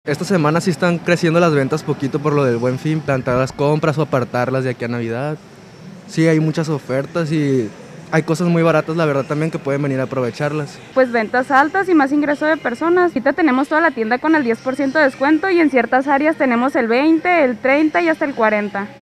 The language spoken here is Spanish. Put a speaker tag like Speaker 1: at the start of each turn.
Speaker 1: Esta semana sí están creciendo las ventas poquito por lo del Buen Fin, plantar las compras o apartarlas de aquí a Navidad. Sí, hay muchas ofertas y hay cosas muy baratas, la verdad, también que pueden venir a aprovecharlas.
Speaker 2: Pues ventas altas y más ingreso de personas. Ahorita tenemos toda la tienda con el 10% de descuento y en ciertas áreas tenemos el 20, el 30 y hasta el 40.